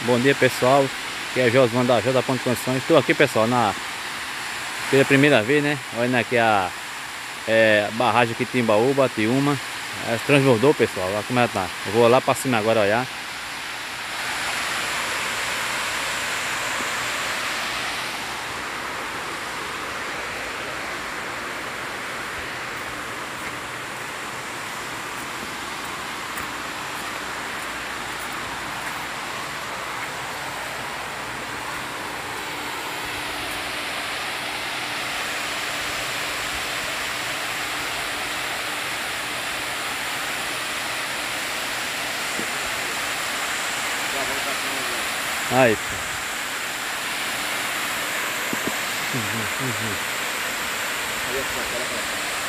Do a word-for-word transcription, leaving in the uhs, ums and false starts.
Bom dia, pessoal. Aqui é Josvan da J Ponto Construções. Estou aqui, pessoal, na pela primeira vez, né? Olha aqui a é, barragem aqui de Timbaúba, Tiúma. Ela transbordou, pessoal. Olha como ela tá. Eu vou lá para cima agora olhar. Aí, pô. Uhum, uhum. Aí, ó,